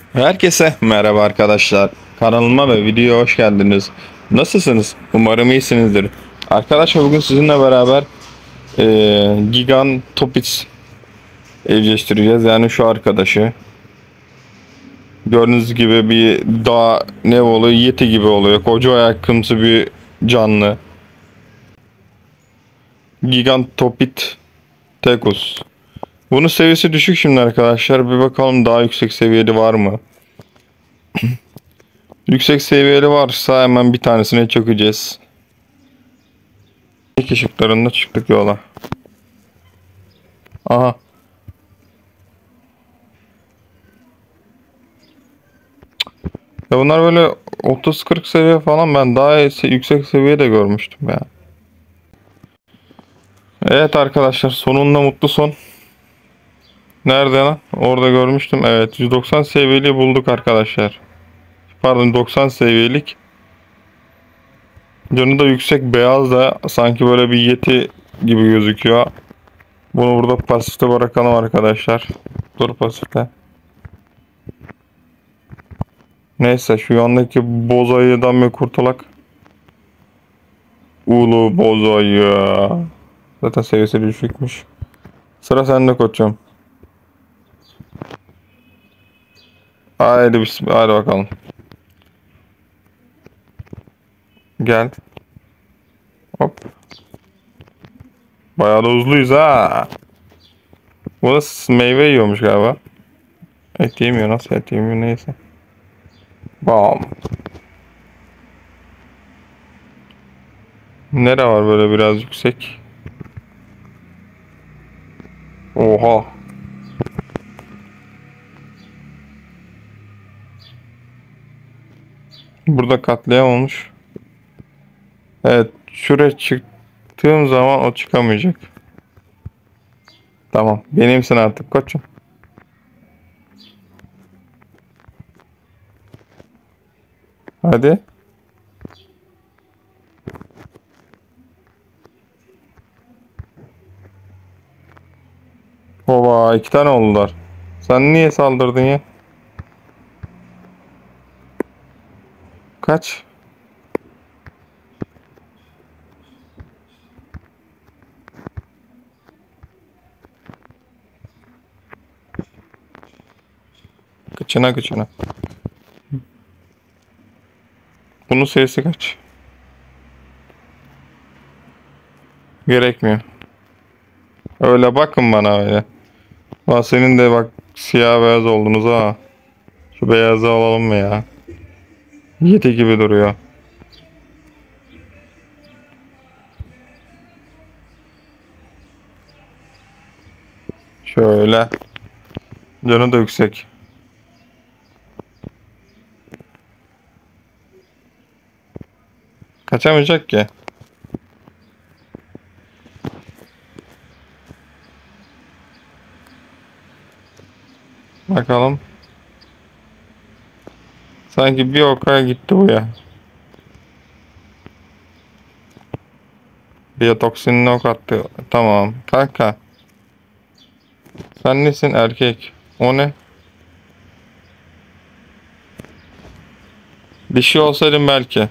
Herkese merhaba arkadaşlar. Kanalıma ve videoya hoş geldiniz. Nasılsınız? Umarım iyisinizdir. Arkadaşlar bugün sizinle beraber Gigantopits evcilleştireceğiz. Yani şu arkadaşı. Gördüğünüz gibi bir dağ ne oluyor? Yeti gibi oluyor. Koca ayakkımsı bir canlı. Gigantopit Tecus. Bunun seviyesi düşük şimdi arkadaşlar. Bir bakalım daha yüksek seviyeli var mı? Yüksek seviyeli varsa hemen bir tanesine çökeceğiz. İlk ışıklarında çıktık yola. Aha. Ya bunlar böyle 30-40 seviye falan, ben daha yüksek seviye de görmüştüm ya. Evet arkadaşlar, sonunda mutlu son. Nerede lan? Orada görmüştüm. Evet, 190 seviyeli bulduk arkadaşlar. Pardon, 90 seviyelik. Canı da yüksek, beyaz da sanki böyle bir yeti gibi gözüküyor. Bunu burada pasifte bırakalım arkadaşlar. Dur pasifte. Neyse, şu yandaki boz ayıdan bir kurtulak. Ulu boz ayı. Zaten seviyesi düşükmüş. Sıra sende koçum. Haydi bismillah. Hadi bakalım. Gel. Hop. Bayağı da hızlıyız ha. Bu da meyve yiyormuş galiba. Et yemiyor. Nasıl et yemiyor, neyse. Bam. Nere var böyle biraz yüksek? Oha. Burada katliam olmuş. Evet. Şuraya çıktığım zaman o çıkamayacak. Tamam. Benimsin artık koçum. Hadi. Oba, iki tane oldular. Sen niye saldırdın ya? Kaç? Kıçına kıçına. Bunun sayısı kaç? Gerekmiyor. Öyle bakın bana öyle. Bak senin de bak, siyah beyaz oldunuz ha. Şu beyazı alalım mı ya? Yeti gibi duruyor. Şöyle. Canı da yüksek. Kaçamayacak ki. Bakalım. Sanki bir oka gitti bu ya. Biyotoksinine ok attı. Tamam. Kanka. Sen nesin, erkek? O ne? Bir şey olsaydım belki.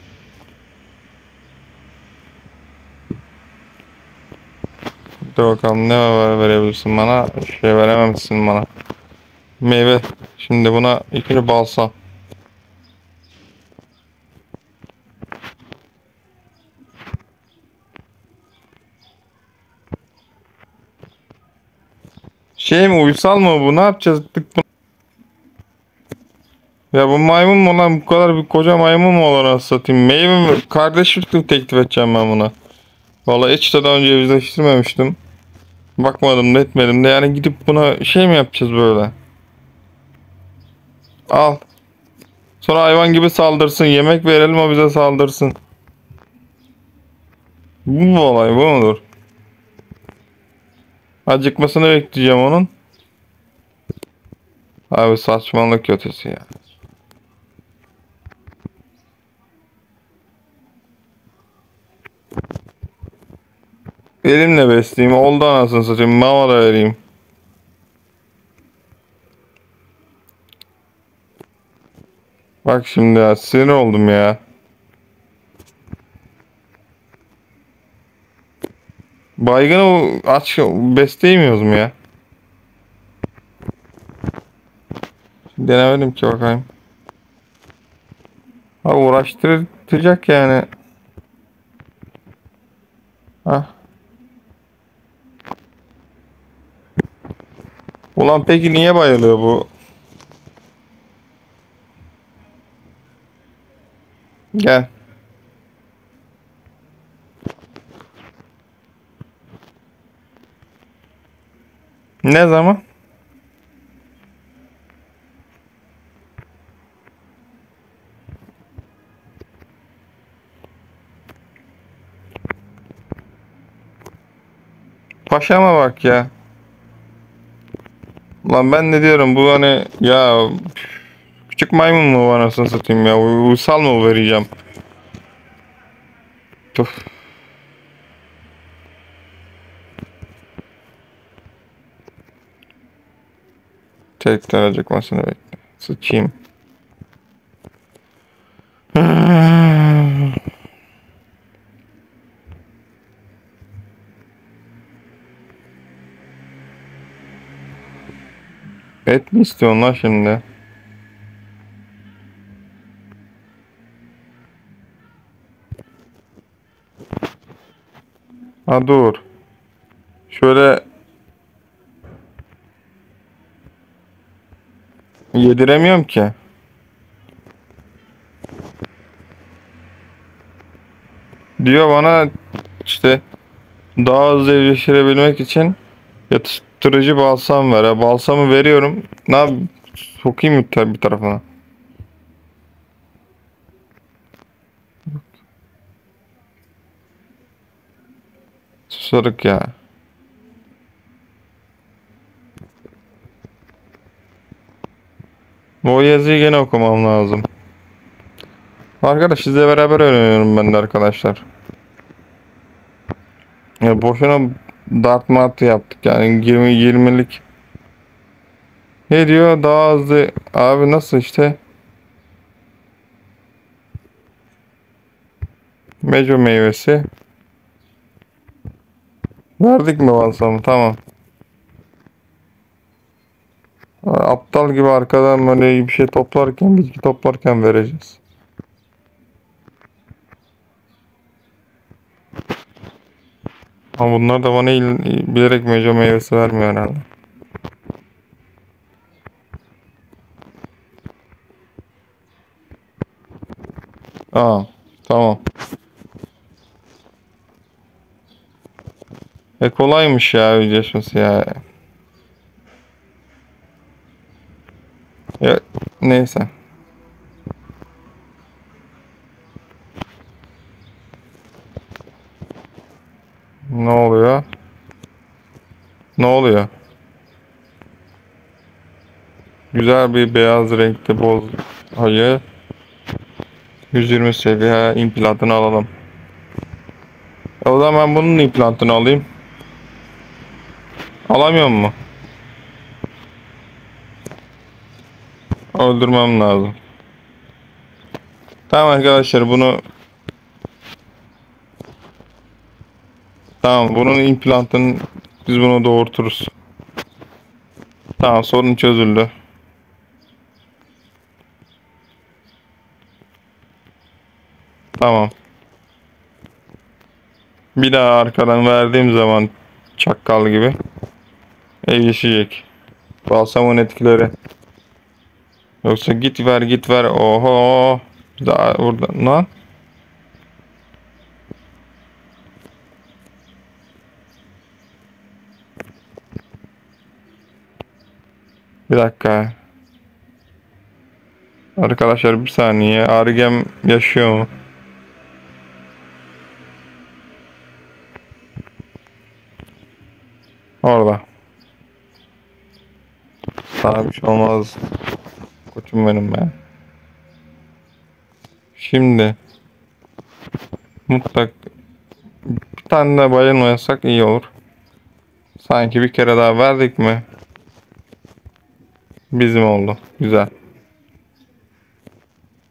Dur bakalım, ne verebilirsin bana? Şey verememişsin bana. Meyve. Şimdi buna ikili balsam. Şey mi, uysal mı bu? Ne yapacağız? Ya bu maymun mu lan? Bu kadar bir koca maymun mu olur, anasını satayım? Meyve mi? Kardeşlik teklif edeceğim ben buna. Vallahi hiç de daha önce yüzleştirmemiştim. Bakmadım da etmedim de, yani gidip buna şey mi yapacağız böyle? Al. Sonra hayvan gibi saldırsın. Yemek verelim, o bize saldırsın. Bu mu olay, bu mudur? Acıkmasını bekleyeceğim onun. Abi saçmalık ötesi ya. Elimle besleyeyim. Oldu anasını satayım. Mama da vereyim. Bak şimdi ya, sinir oldum ya. Baygını aç besleyemiyoruz mu ya? Denemedim ki, bakayım. Ha, uğraştıracak yani. Ha. Ulan peki niye bayılıyor bu? Gel. Ne zaman? Paşama bak ya. Lan ben ne diyorum bu, hani ya, küçük maymun mu var anasını satayım ya? Uysal mı vereceğim? Tuf. Tekrar acıkmasını bekle. Sıçayım. Et mi istiyorsun lan şimdi? Ha dur. Şöyle yediremiyorum ki. Diyor bana işte, daha hızlı evcilleştirebilmek için yatıştırıcı balsam ver. Ya, balsamı veriyorum. Ne yap? Sokayım mı bir tarafına? Susarık ya. O yazıyı gene okumam lazım. Arkadaş, sizle beraber öğreniyorum ben de arkadaşlar. Ya boşuna dart mart yaptık yani, 20'lik. Ne diyor? Daha hızlı. Abi nasıl işte? Meco meyvesi. Verdik mi balsamı? Tamam. Aptal gibi arkadan böyle bir şey toplarken, bitki toplarken vereceğiz. Ama bunlar da bana bilerek meco meyvesi vermiyor herhalde. Aa, tamam. Kolaymış ya ödeşmesi ya. Ya neyse. Ne oluyor? Ne oluyor? Güzel bir beyaz renkte boz hayı. 120 seviye implantını alalım. O zaman bunun implantını alayım. Alamıyor mu? Öldürmem lazım. Tamam arkadaşlar, tamam, bunun implantını biz bunu doğurturuz. Tamam, sorun çözüldü. Tamam. Bir daha arkadan verdiğim zaman çakkal gibi evleşecek. Balsamın etkileri. Yoksa git ver git ver. Oho. Daha burada lan. Bir dakika. Arkadaşlar bir saniye. Argem yaşıyor mu? Orada. Sana bir şey olmaz. Koçum benim ben. Şimdi mutlak bir tane daha bayılmayasak iyi olur. Sanki bir kere daha verdik mi? Bizim oldu. Güzel.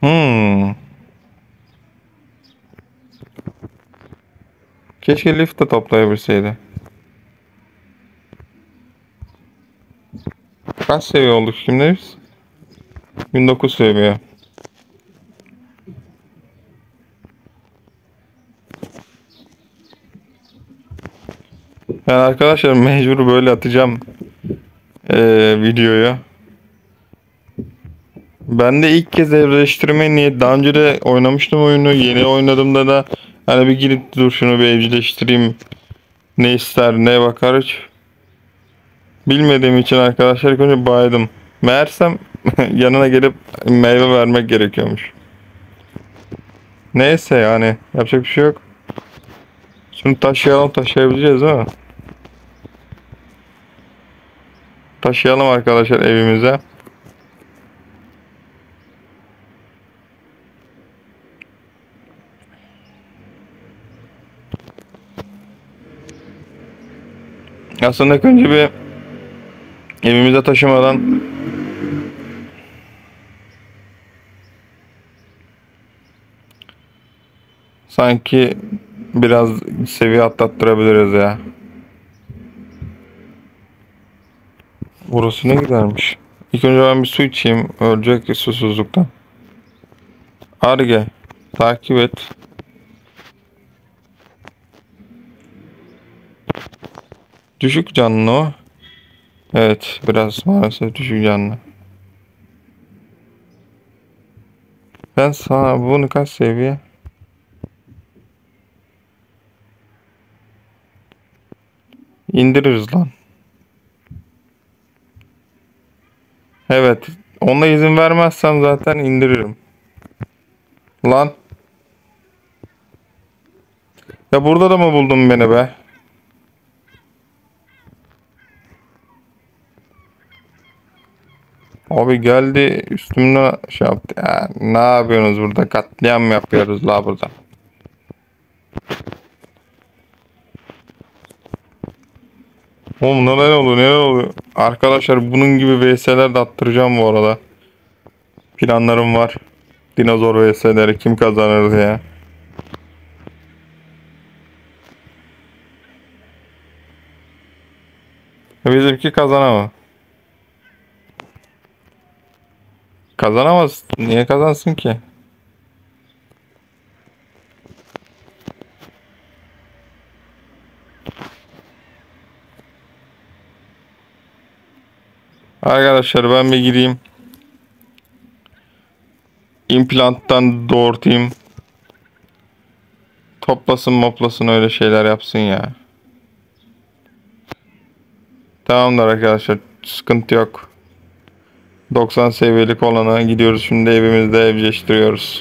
Hmm. Keşke lift de toplayabilseydi. Kaç seviye olduk şimdi biz? 19 seviye. Yani arkadaşlar mecbur böyle atacağım videoyu. Ben de ilk kez evcilleştirme niyet. Daha önce de oynamıştım oyunu. Yeni oynadığımda da hani bir girip dur şunu bir evcilleştireyim. Ne ister ne bakar hiç. Bilmediğim için arkadaşlar ilk önce baydım. Meğersem yanına gelip meyve vermek gerekiyormuş. Neyse yani yapacak bir şey yok. Şunu taşıyalım, taşıyabileceğiz değil mi? Taşıyalım arkadaşlar evimize. Aslında ilk önce bir evimize taşımadan sanki biraz seviye atlattırabiliriz ya. Burası ne güzelmiş. İlk önce ben bir su içeyim. Ölecek susuzluktan. Arge. Takip et. Düşük canlı o. Evet. Biraz maalesef düşük canlı. Ben sana bunu kaç seviye? İndiririz lan. Evet. Ona izin vermezsen zaten indiririm. Lan. Ya burada da mı buldun beni be? Abi geldi üstümden şey yaptı. Ya, ne yapıyorsunuz burada? Katliam mı yapıyoruz la burada? Oğlum neler oluyor neler oluyor? Arkadaşlar bunun gibi VS'ler de attıracağım bu arada. Planlarım var. Dinozor VS'leri kim kazanır diye. Bizimki kazanamaz. Kazanamaz. Niye kazansın ki? Arkadaşlar ben bir gideyim. İmplanttan doğurtayım. Toplasın moplasın öyle şeyler yapsın ya. Tamamdır arkadaşlar. Sıkıntı yok. 90 seviyelik olana gidiyoruz şimdi evimizde evcilleştiriyoruz.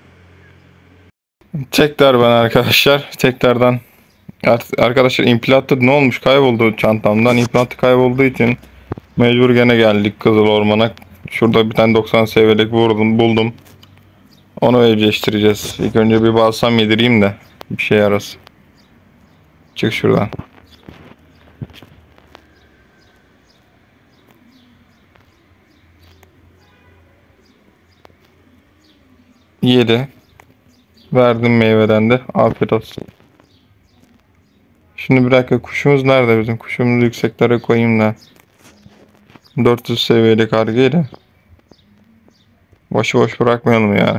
Tekrar ben arkadaşlar. Tekrardan arkadaşlar implantı ne olmuş kayboldu çantamdan. İmplantı kaybolduğu için mecbur gene geldik Kızıl Orman'a. Şurada bir tane 90 seviyelik buldum. Onu evcilleştireceğiz. İlk önce bir balsam yedireyim de bir şey yarasın. Çık şuradan. Yedi. Verdim meyveden de. Afiyet olsun. Şimdi bir dakika kuşumuz nerede bizim? Kuşumuzu yükseklere koyayım da. 400 seviyelik kargıyla. Boş boş bırakmayalım yani.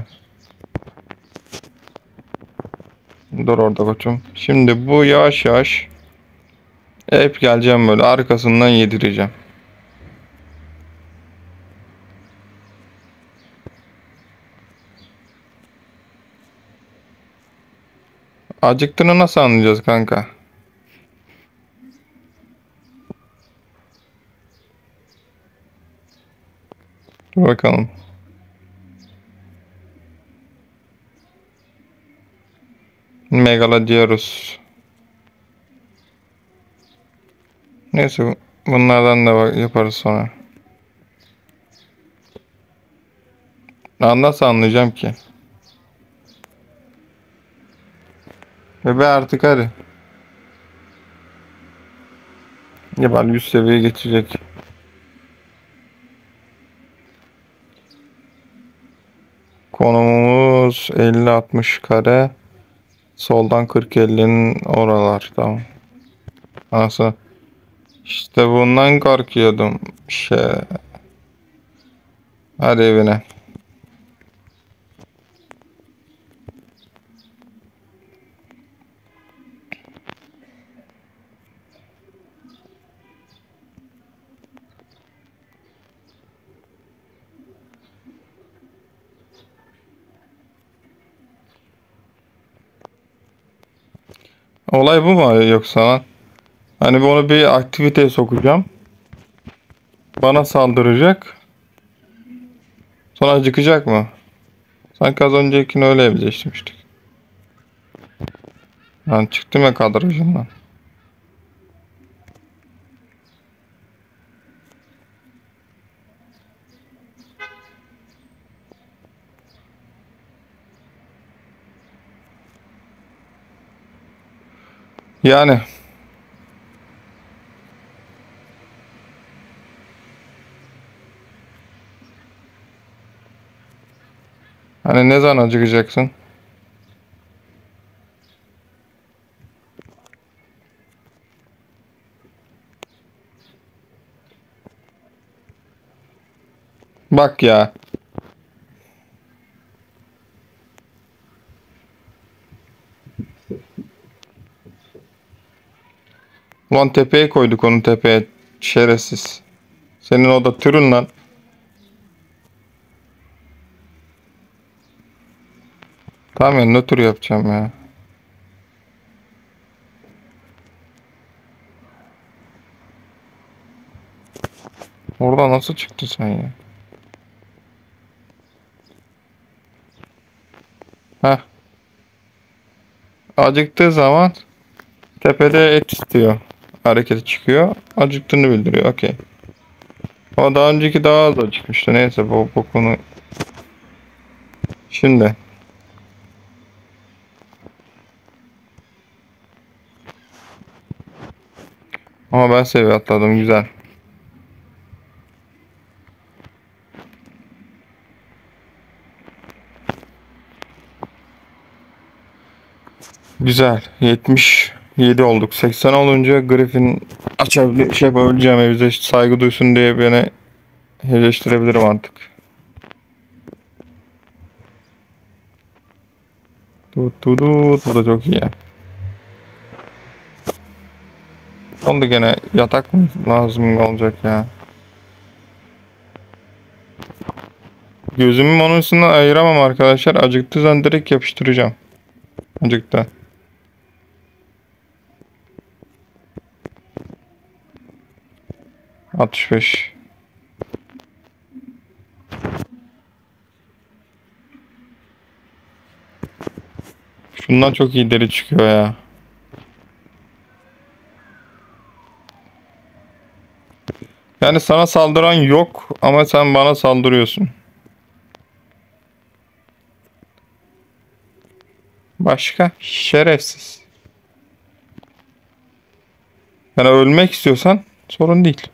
Dur orada koçum. Şimdi bu yavaş yavaş hep geleceğim böyle arkasından yedireceğim. Acıktığını nasıl anlayacağız kanka? Dur bakalım. Megala diyoruz. Neyse bunlardan da yaparız sonra. Nasıl anlayacağım ki? Bebe artık hadi. Ya ben 100 seviyeye geçecek. Konumumuz 50-60 kare. Soldan 40-50'nin oralar. Tamam. Nasıl? İşte bundan korkuyordum. Hadi evine. Olay bu mu yoksa lan? Hani onu bir aktiviteye sokacağım. Bana saldıracak. Sonra acıkacak mı? Sanki az öncekini öyle evcilleştirmiştik. Ben çıktım ya kadrajından. Yani hani ne zaman acıkacaksın? Bak ya. Ulan tepeye koyduk onu tepeye. Şerefsiz. Senin o da türün lan. Tamam ya ne tür yapacağım ya. Orada nasıl çıktı sen ya? Heh. Acıktığı zaman tepede et istiyor. Hareketi çıkıyor. Acıktığını bildiriyor. Okey. Ama daha önceki daha az acıkmıştı. Neyse bu konu. Şimdi. Ama ben seviye atladım. Güzel. Güzel. 77 olduk. 80 olunca Griffin açabilir, şey yapabileceğim, bize saygı duysun diye beni eleştirebilirim artık. Tut tut tut. Bu da çok iyi ya. Onda gene yatak mı lazım olacak ya. Gözümü onun üstünden ayıramam arkadaşlar. Acıktığı zaman direkt yapıştıracağım. Acıktı. Altmış beş. Şundan çok iyi deri çıkıyor ya. Yani sana saldıran yok ama sen bana saldırıyorsun. Başka? Şerefsiz. Yani ölmek istiyorsan sorun değil.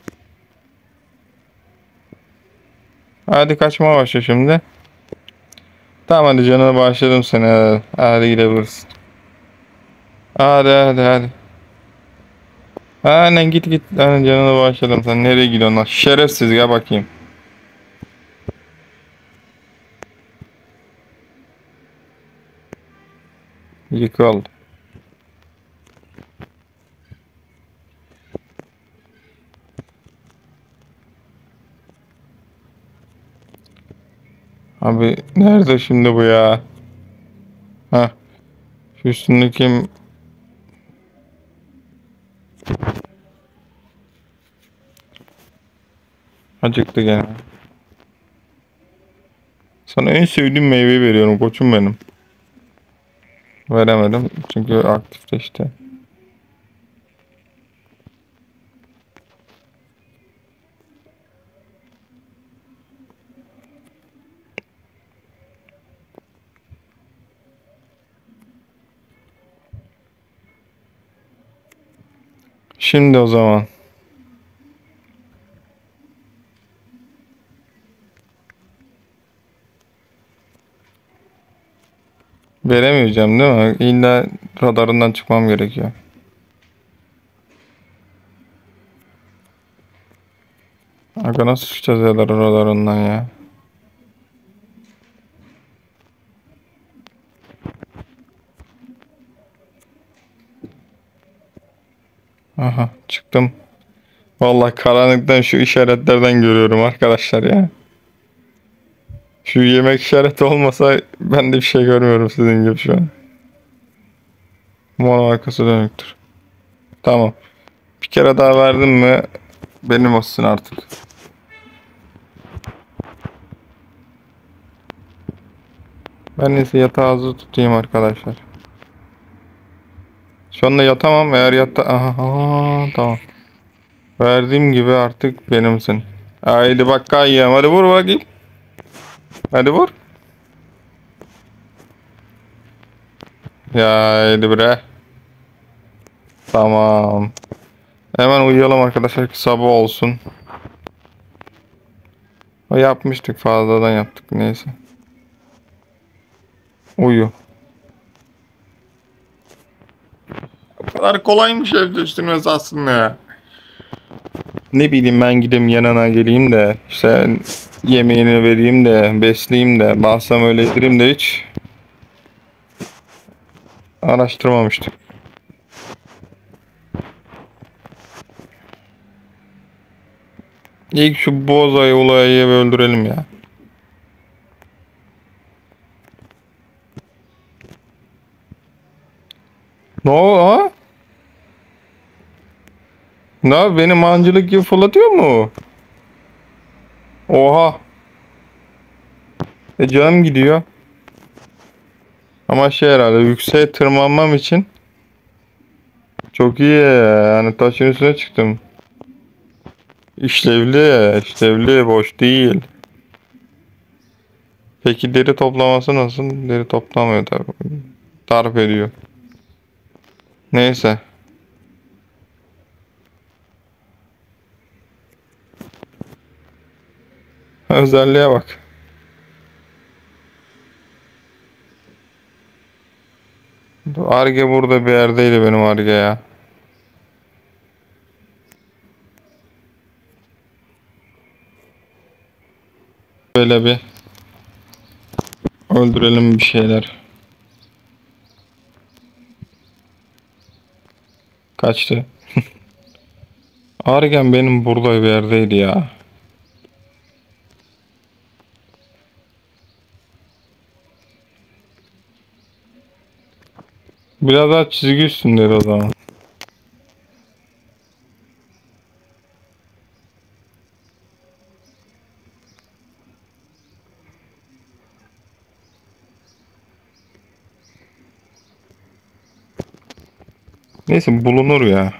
Hadi kaçmaya başla şimdi. Tamam hadi canına başladım seni. Hadi gidebilirsin. Hadi. Aynen git. Aynen canına başladım. Sen nereye gidiyorsun lan? Şerefsiz gel bakayım. Yıkıl. Abi nerede şimdi bu ya? Ha, şu üstündeki acıktı gene. Sana en sevdiğim meyveyi veriyorum koçum benim. Veremedim çünkü aktifleşti. Şimdi o zaman. Veremeyeceğim değil mi? İlla radarından çıkmam gerekiyor. Aga nasıl çıkacağız ya radarından ya? Aha çıktım. Vallahi karanlıktan şu işaretlerden görüyorum arkadaşlar ya. Şu yemek işareti olmasa ben de bir şey görmüyorum sizin gibi şu an. Mor arkası dönüktür. Tamam. Bir kere daha verdim mi benim olsun artık. Ben neyse yatağı hazır tutayım arkadaşlar. Şu anda yatamam eğer aha, tamam. Verdiğim gibi artık benimsin. Haydi bak kayyam hadi vur bakayım. Hadi vur. Ya haydi bre. Tamam. Hemen uyuyalım arkadaşlar ki sabah olsun. O yapmıştık fazladan yaptık neyse. Uyu. O kadar kolaymış ev değiştirmesi aslında ya. Ne bileyim ben gideyim yanına geleyim de işte yemeğini vereyim de besleyeyim de baksam öyle yedireyim de hiç araştırmamıştık. İlk şu bozayı olayı öldürelim ya. Ne o? Ne benim mancılık gibi fırlatıyor mu? Oha. Canım gidiyor. Ama şey herhalde yükseğe tırmanmam için çok iyi yani taşın üstüne çıktım. İşlevli boş değil. Peki deri toplaması nasıl? Deri toplamıyor tabii. Darp ediyor. Neyse. Özelliğe bak. Arge burada bir yerdeydi benim Arge ya. Böyle bir öldürelim bir şeyler. Kaçtı. Argen benim burada bir yerdeydi ya. Biraz daha çizgi üstündeydi o zaman. Neyse bulunur ya.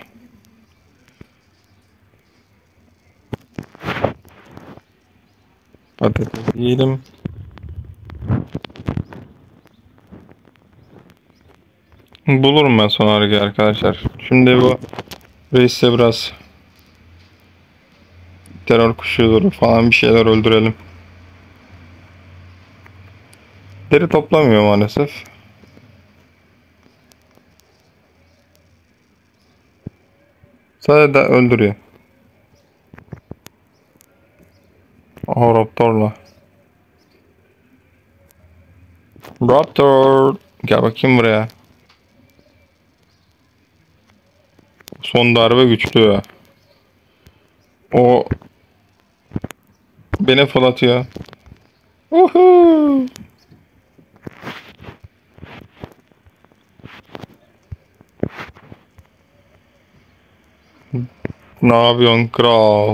Patates yiyelim. Bulurum ben sonra Arge arkadaşlar. Şimdi bu reisle biraz terör kuşudur falan bir şeyler öldürelim. Deri toplamıyor maalesef. Sadece de öldürüyor. Aha Raptor'la. Raptor. Gel bakayım buraya. Son darbe güçlü. O beni fırlatıyor. Uhu. Ne yapıyorsun kral?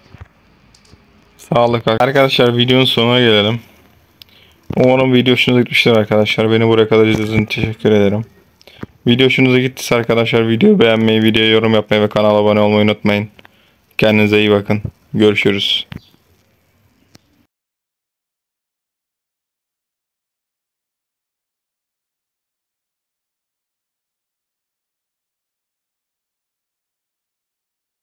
Sağlık arkadaşlar videonun sonuna gelelim. Umarım video hoşunuza gitmiştir arkadaşlar. Beni buraya kadar izlediğiniz için teşekkür ederim. Video hoşunuza gittiyse arkadaşlar videoyu beğenmeyi, videoya yorum yapmayı ve kanala abone olmayı unutmayın. Kendinize iyi bakın. Görüşürüz.